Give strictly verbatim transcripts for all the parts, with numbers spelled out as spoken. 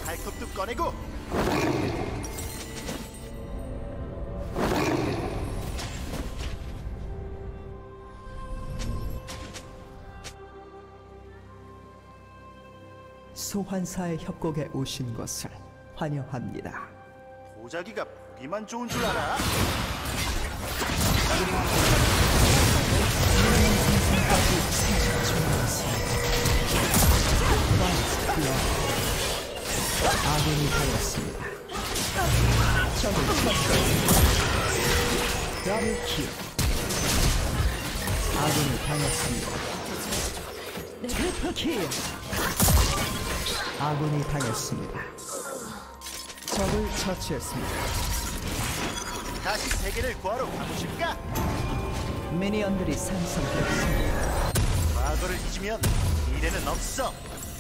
발톱도 꺼내고. 소환사의 협곡에 오신 것을 환영합니다. 도자기가 보기만 좋은 줄 알아? 아군이 당했습니다. 적을 쳤습니다. 더블킬. 아군이 당했습니다. 트리플킬. 아군이 당했습니다. 적을 처치했습니다. 다시 세계를 구하러 가보실까? 미니언들이 상승되었습니다. 과거를 잊으면 미래는 없어.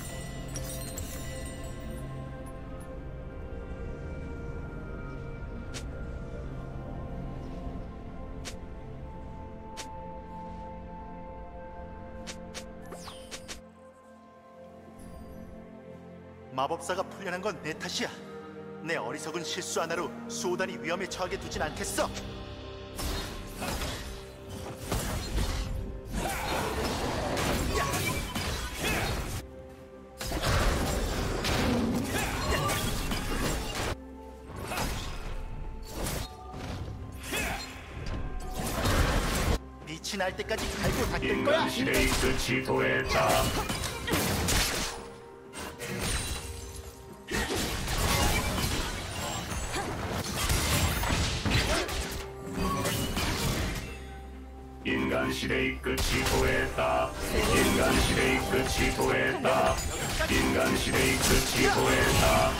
마법사가 풀려난 건 내 탓이야. 내 어리석은 실수 하나로 수호단이 위험에 처하게 두진 않겠어. 빛이 날 때까지 갈고 닦을 거야. 인간 시대의 끝이 도했다. 인간 시대의 끝이 도했다. 인간 시대의 끝이 도했다. 인간 시대의 끝이 도했다.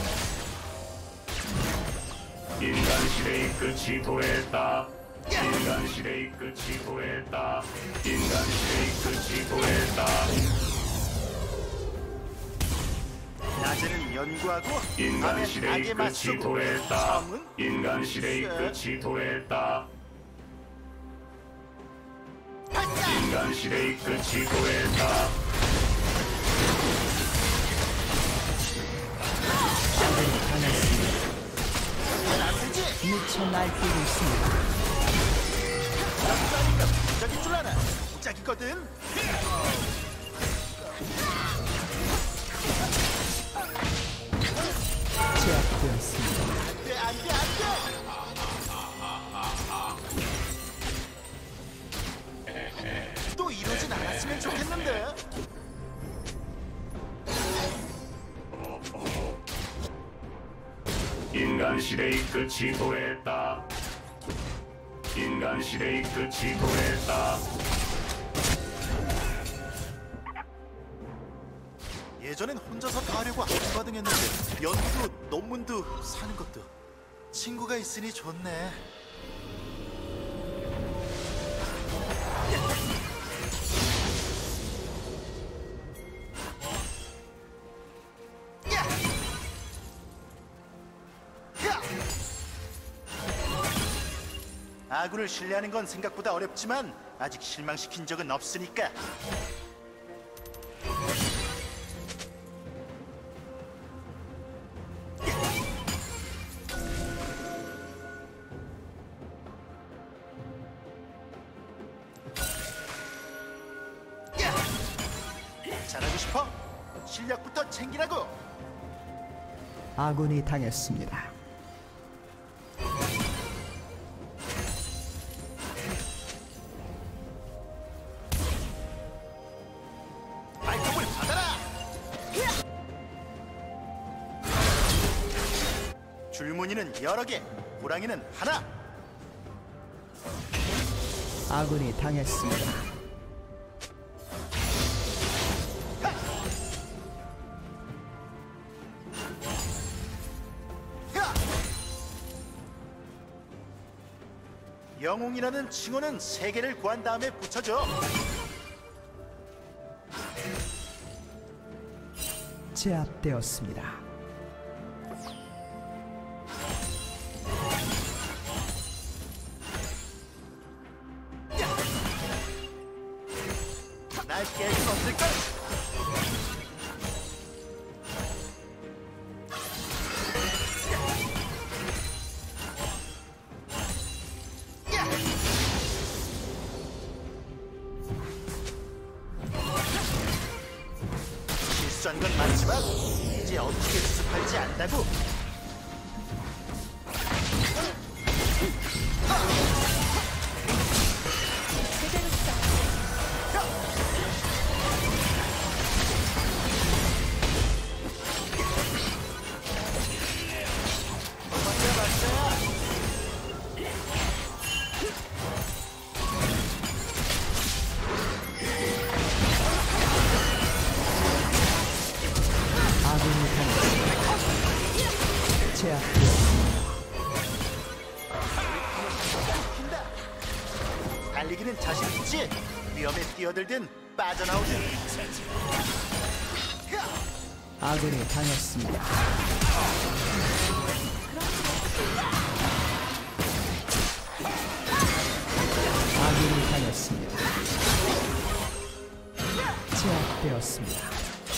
인간 시대의 끝이 도했다. 인간 시대의 끝이 도했다. 인간 시대의 끝이 도했다. 낮에는 연구하고 인간 밤엔 시대의 악에 끝이 맞서고. 도했다. 섬은? 인간 시대의 글쎄. 끝이 도했다. 인간 시대의 끝이 도했다. 아군이 당했습니다. 나쁘지? 미쳐 날뛰고 있습니다. 연구하니까 무작인 줄 알아. 무작이거든. 제압되었습니다. 안돼 안돼 안돼. 또 이러진 않았으면 좋겠는데. 인간 시대의 끝이 도했다. 인간 시대의 끝이 도했다. 예전엔 혼자서 다 하려고 한바등했는데 연구도 논문도 사는 것도 친구가 있으니 좋네. 야! 야! 아군을 신뢰하는 건 생각보다 어렵지만 아직 실망시킨 적은 없으니까. 잘하고 싶어? 실력부터 챙기라고! 아군이 당했습니다. 발톱을 받아라! 줄무늬는 여러 개, 호랑이는 하나! 아군이 당했습니다. 영웅이라는 칭호는 세계를 구한 다음에 붙여줘. 제압되었습니다. 날 깰 수 없을걸? 실수한 건 맞지만 이제 어떻게 수습할지 안다고. 제대로 싸. 맞아 맞아. 아군이 당했습니다. 제압되었습니다. 달리기는 자신 있지? 위험에 뛰어들든 빠져나오든. 아군이 당했습니다. 아군이 당했습니다. 제압되었습니다.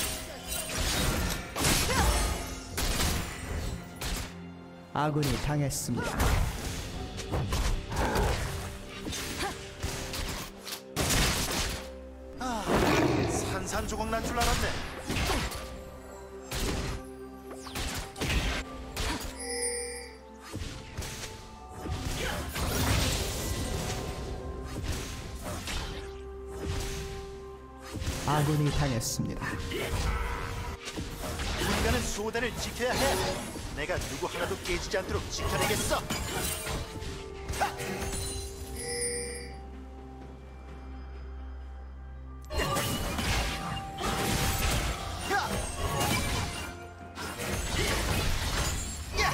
아군이 당했습니다. 아, 산산조각 난 줄 알았네. 아군이 당했습니다. 인간은 수호단을 지켜야 해. 내가 누구 하나도 깨지지 않도록 지켜내겠어. 하! 야! 야!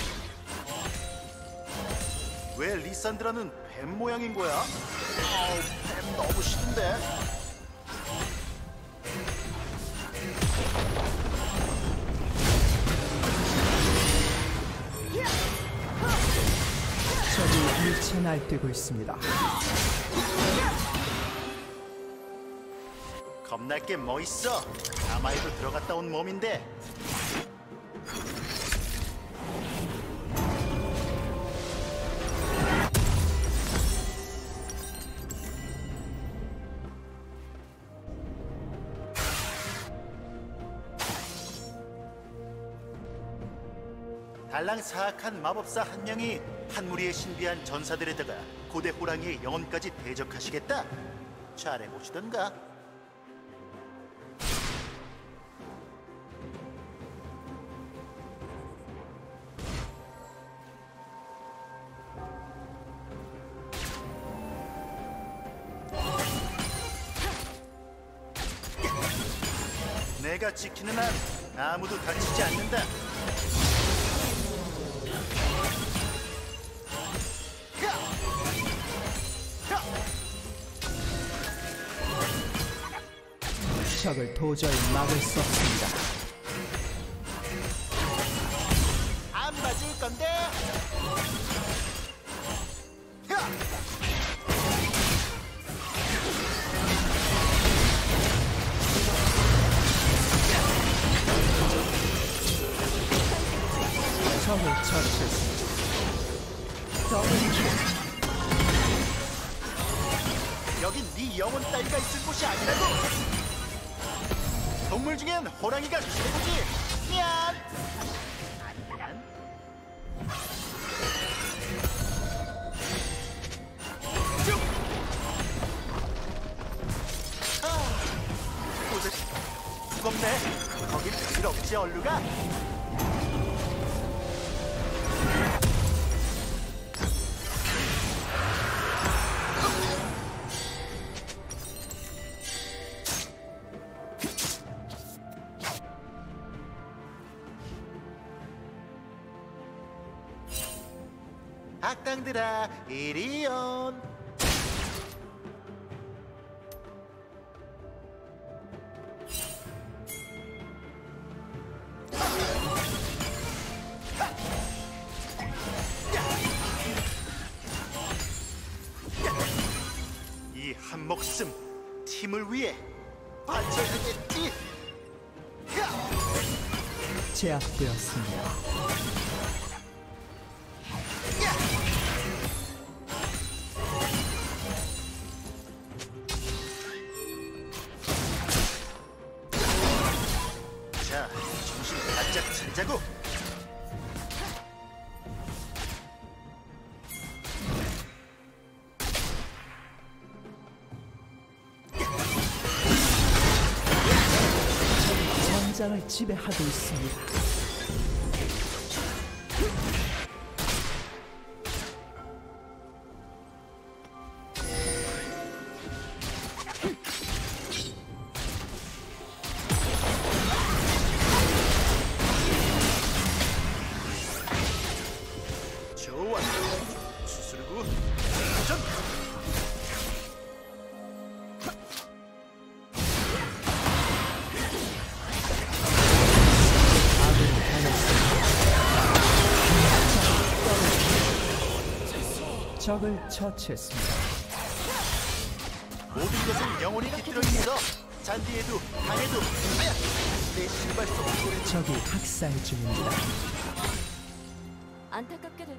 왜 리산드라는 뱀 모양인 거야? 어우, 뱀 너무 싫은데. 적이 일체 날뛰고 있습니다. 겁날 게 뭐 있어? 아마에도 들어갔다 온 몸인데. 달랑 사악한 마법사 한 명이 한 무리의 신비한 전사들에다가 고대 호랑이의 영혼까지 대적하시겠다? 잘해보시던가. 내가 지키는 한 아무도 다치지 않는다. 적을 도저히 막을 수 없습니다. 안 맞을 건데. 적을 처치했습니다. 여긴 네 영혼 따위가 있을 곳이 아니라고. 동물 중엔 호랑이가 최고지. 미안. 쭉. 아, 고생. 무겁네. 거긴 필요 없지, 얼루가. 악당들아, 이리 온. 이 한 목숨 팀을 위해 바쳐야겠지. 제압되었습니다. 달리자고. 전장을 지배하고 있습니다. 좋아. 수술구 전. 적을 처치했습니다. 모든 것은 영혼이 깃들어 있어. 잔디에도 강에도. 아야! 내 실발성 소리. 적이 학살 중입니다. 안타깝게도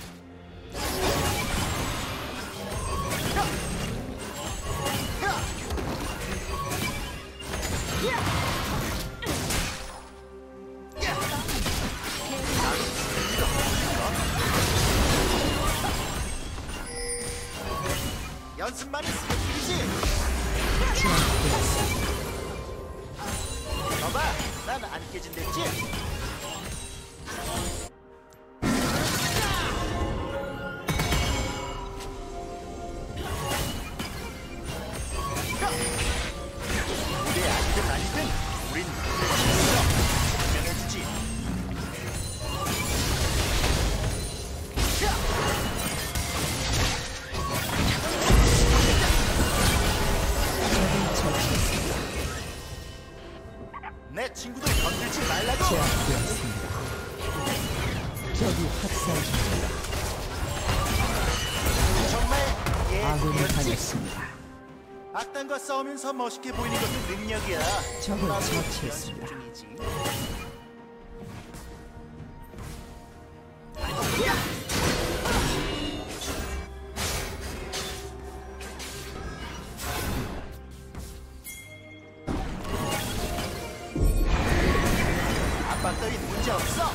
연습만이 스킬이지. 봐봐, 난 안 깨진댔지. 우리 아니든 아니든 우린 분명해지지. 적을 처치했습니다. 내 친구들 건들지 말라고. 제압되었습니다. 적이 학살 중입니다. 정말 아군이 예였지. 당했습니다. 악당과 싸우면서 멋있게 보이는 것도 능력이야. 적을 나도 처치했습니다. 연습 중이지. 압박 따윈 문제 없어.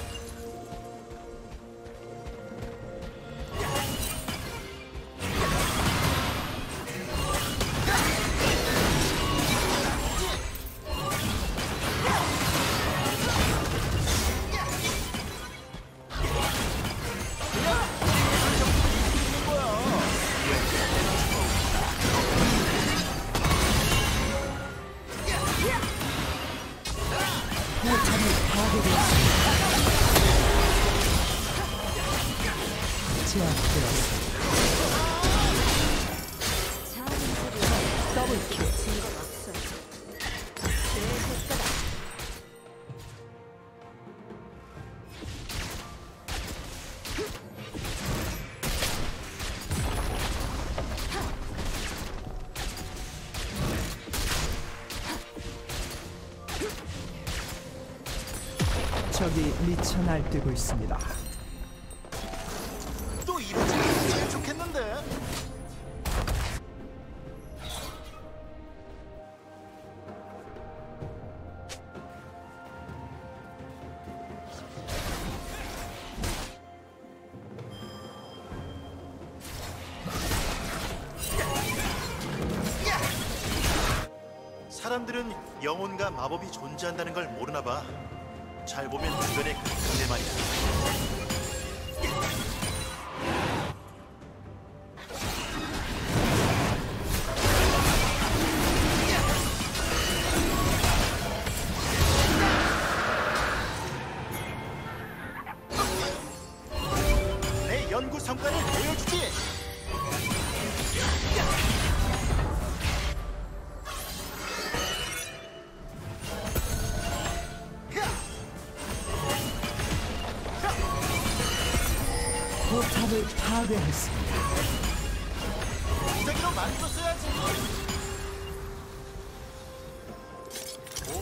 포탑이 파괴되었습니다. 제압되었습니다. 자원들이 더블킬. 증거가 없어요. 내 대가다. 적이 미쳐 날뛰고 있습니다. 또 이러지 않았으면 좋겠는데. 사람들은 영혼과 마법이 존재한다는 걸 모르나 봐. 잘 보면 주변에 그런데 말이야. 내 연구 성과를 보여주지. 포탑을 파괴했습니다. 무작위로 많이 썼어야지. 어?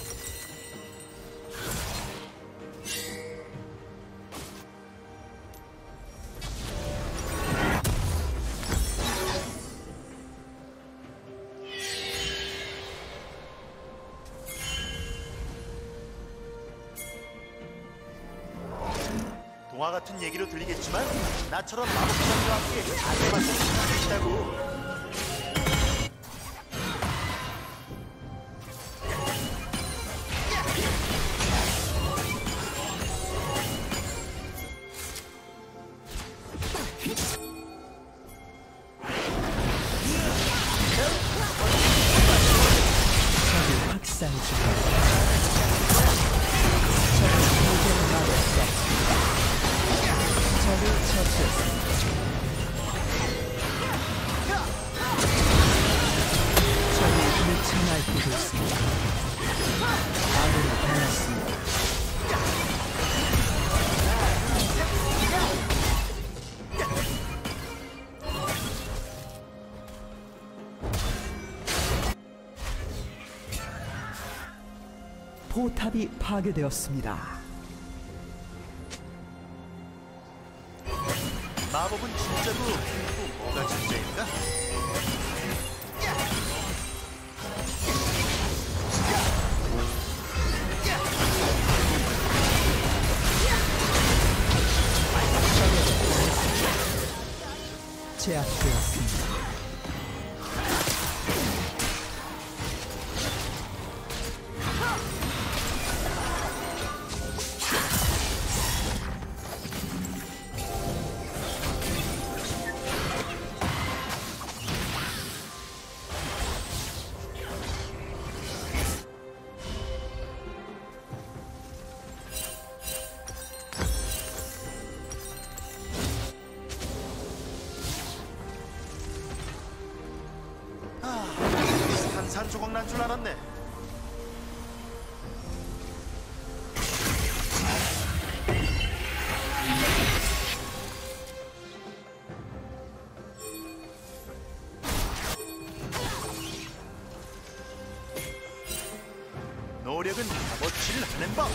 동화 같은 얘기로 들리겠지만 나처럼 마법사들과 함께 잘 맞는 사람이 있다고. 적을 학살 중입니다. 적을 도저히 막을 수 없습니다. 적을 처치했습니다. 적이 미쳐 날뛰고 있습니다. 아군이 당했습니다. 포탑이 파괴되었습니다. 마법은 진짜고 또 뭐가 진짜인가? 제압되었습니다. 산조각 난 줄 알았네. 노력은 값어치를 하는 법.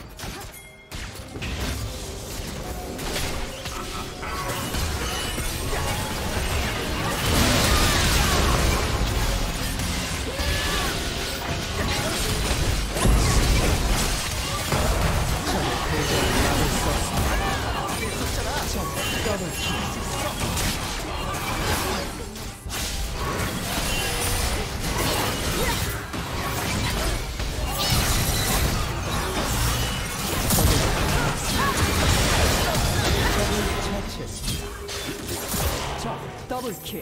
더블킬.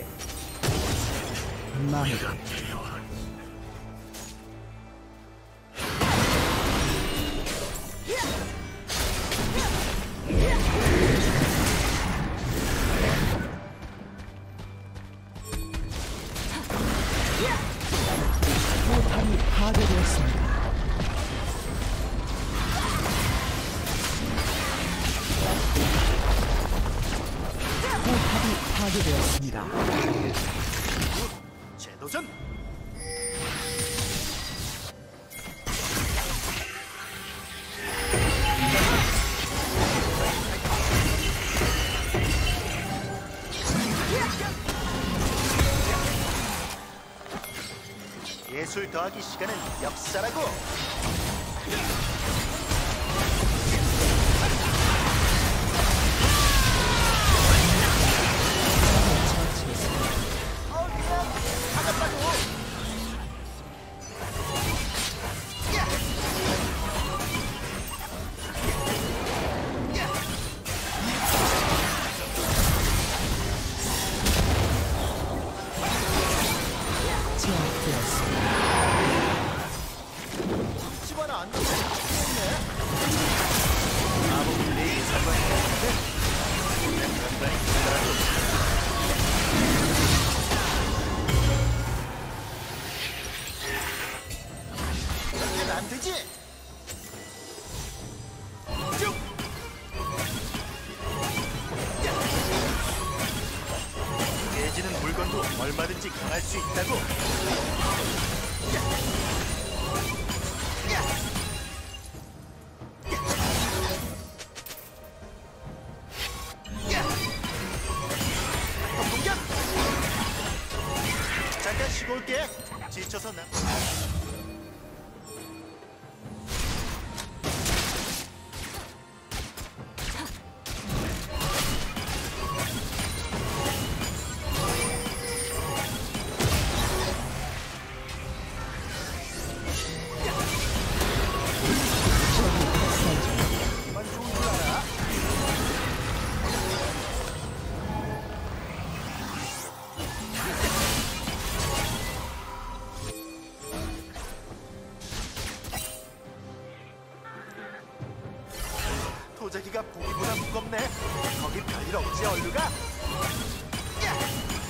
마무리. 포탑이 파괴되었습니다. 포탑이 파괴되었습니다. 재도전. 예술 더하기 시간은 역사라고. 집어나 안 되네. 마법은 내게 상관없는데. 간단히 기다려도. 이렇게는 안 되지. 쭉. 깨지는 물건도 얼마든지 강할 수 있다고. 공격! 잠깐 쉬고 올게. 지쳐서 나. 도자기가 보기보다 무겁네. 거기 별일 없지, 얼루가? 야!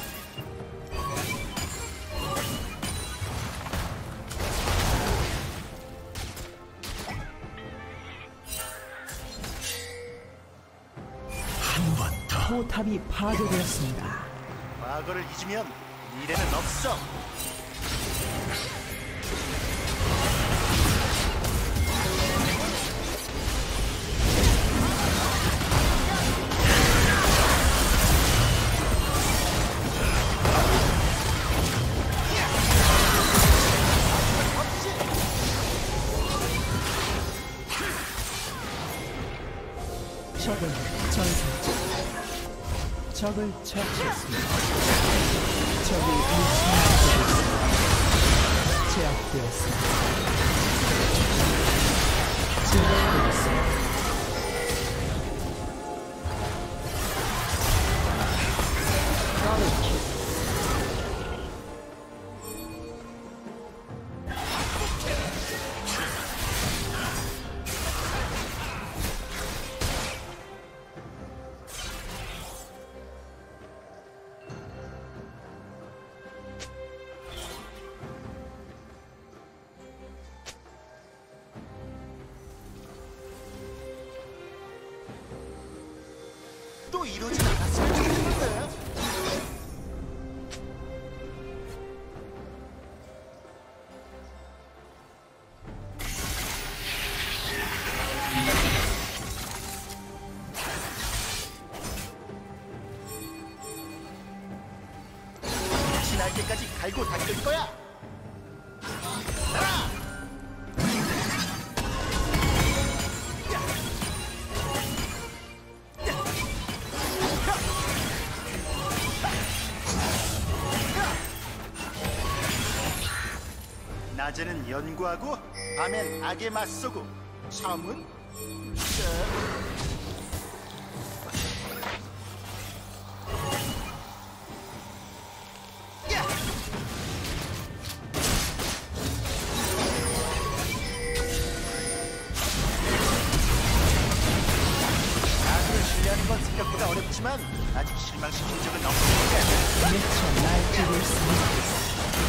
포탑이 파괴되었습니다. 과거를 잊으면 미래는 없어. 적은 전사자. 적을 처치했습니다. 적이 일상적으로 제압되었습니다. 제압되었습니다. 더블킬. 또 이러진 않았으면 좋겠는데. 지날 때까지 갈고 닦을 거야. 나라! 낮에는 연구하고 밤엔 악에 맞서고 잠은 야! 악을 신뢰하는 건 생각보다 어렵지만 아직 실망시킨 적은 없으니까. 미쳐 날뛰고 있습니다.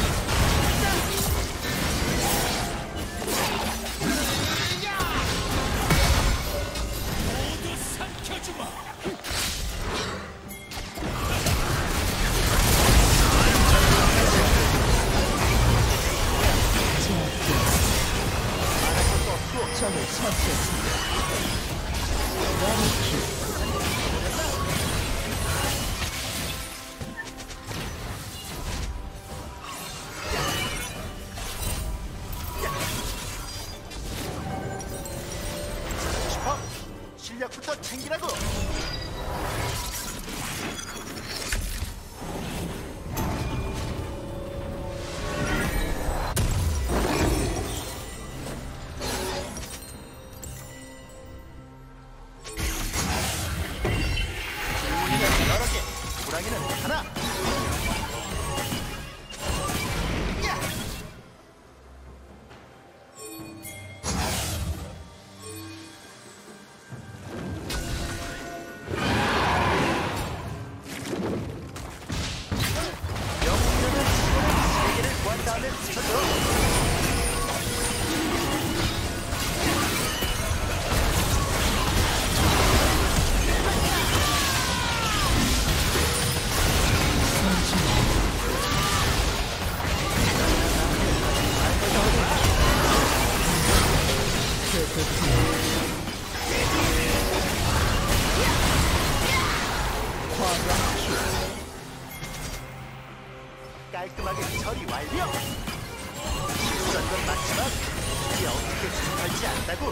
적을 처치했습니다. 더블킬. 싶어? 실력부터 챙기라고. 질문이는 여러 개, 호랑이는 하나. 야! 영웅이라면 세계를 구한 다음에 붙여줘. 깔끔하게 처리 완료. 실수한 건 맞지만 이게 어떻게 수습할지 안다고.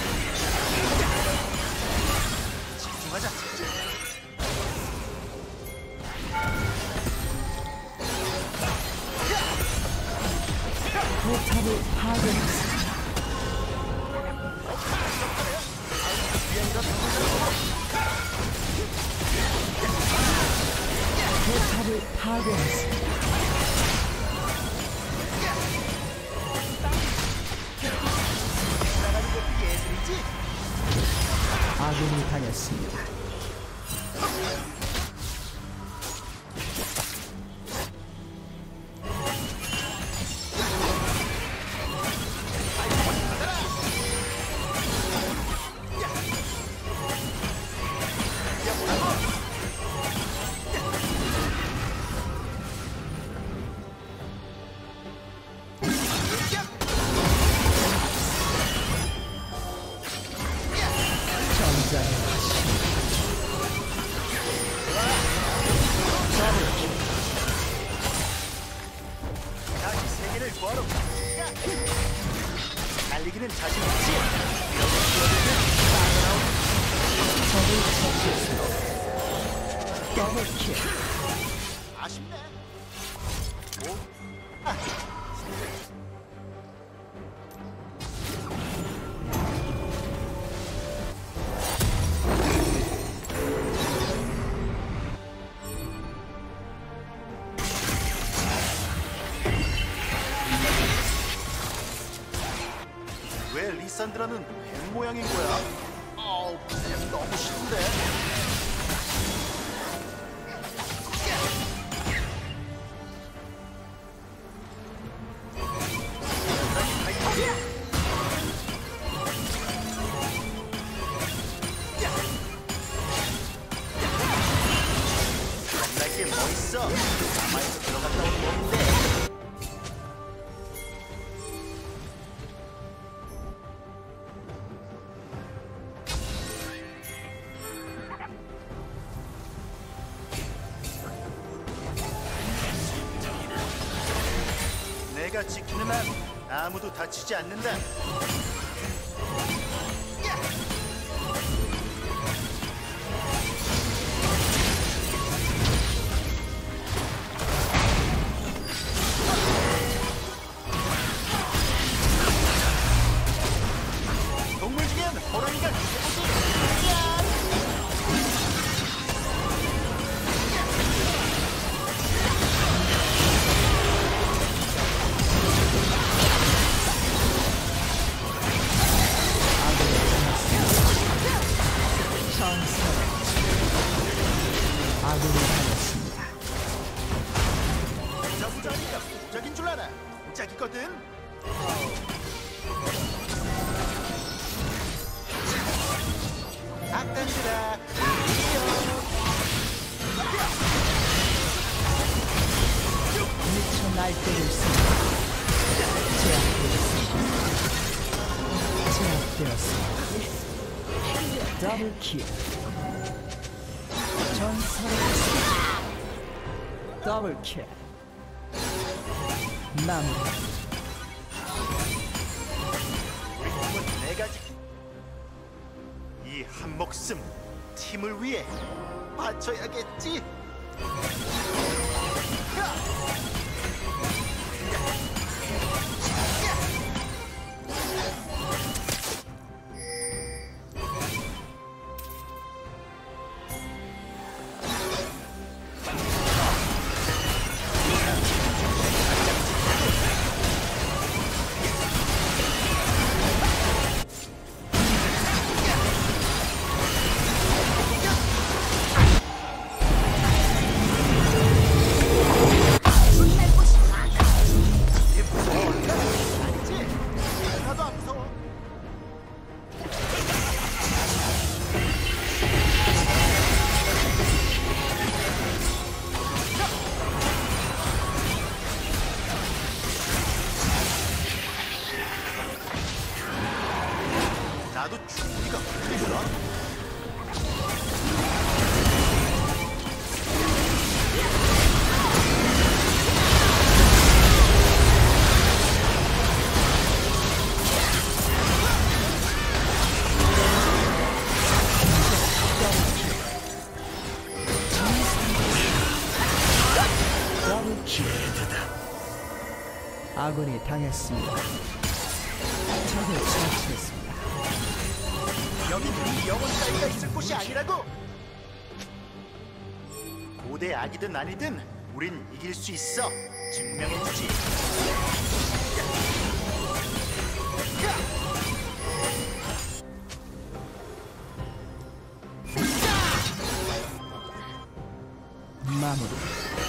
집중하자, 집중. 포탑을 파괴했습니다. 포탑을 파괴했습니다. 나가는 거 깨드리지? 아군이 당했습니다. 전장의 화신. 다시 세계를 구하러 가. 달리기는 자신 있지? 적을 처치했습니다. 더블킬. 아쉽네. 뭐? 아. 왜 리산드라는 뱀 모양인 거야? 아우, 그냥 너무 싫은데. 겁날 게 뭐 있어? 남아에서 들어갔다 오는 건데. 내가 지키는 한 아무도 다치지 않는다. 동물 중엔 호랑이가 최고지. 아군이 당했습니다. 저부자리가 부작인 줄 알아. 부작이거든. 악단들아, 미쳐 날뛰고 있습니다. 제압되었습니다. 제압되었습니다. 더블킬. 전설의 더블킬. 마무리. 우리 팀은 내가 지키. 이 한 목숨 팀을 위해 바쳐야겠지. 이게 무서워. 아니지? 하나도 안 무서워. 나도 준비가 풀리구나. 더블킬. 아군이 당했습니다. 적을 처치했습니다. 여긴 네 영혼 따위가 있을 곳이 아니라고. 고대 악이든 아니든 우린 이길 수 있어. 증명해주지. 마무리.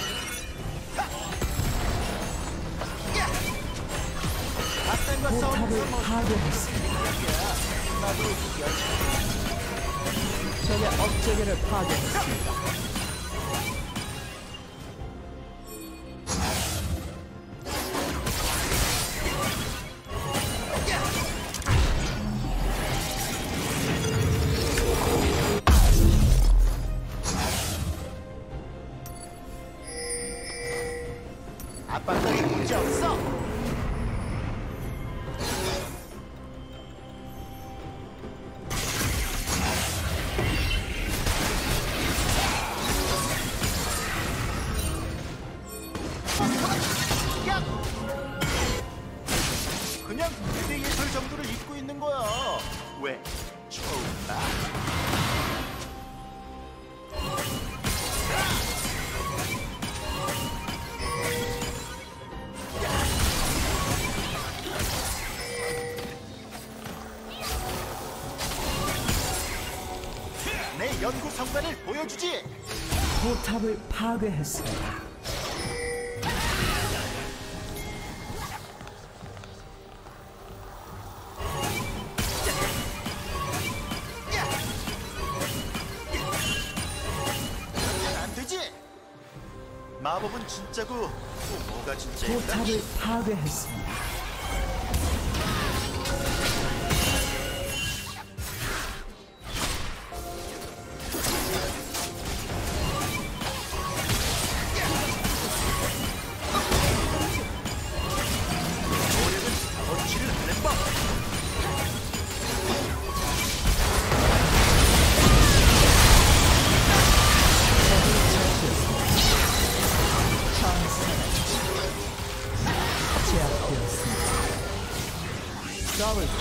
악당과 포탑을 싸우면서 뭐 파괴했습니다. 나도 열심히 적의 업체계를 파괴했습니다. 아빠들이 문제 없어. 야! 그냥 무대 예술 정도를 입고 있는 거야. 왜? 좋다. 내 연구 성과를 보여주지. 포탑을 파괴했습니다. 안 되지. 마법은 진짜고 또 뭐가 진짜일까? 포탑을 파괴했습니다. 노력은 펀치를 하는 법. 제압되었습니다. 더블킬.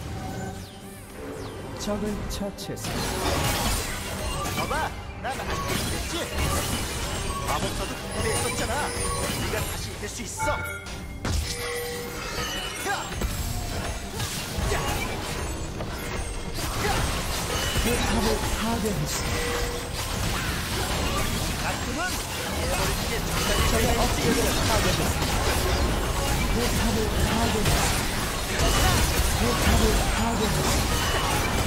적을 처치했습니다. 봐봐, 난 안돼 그랬지? 마법사도 군대에 있었잖아. 네가 다시 이길 수 있어. 야! 야! 야! 포탑을 파괴했습니다. 가끔은 해버리는 게 장난이 적의 되겠지. 업체계를 파괴했습니다. 포탑을 파괴했습니다. 포탑을 파괴했습니다.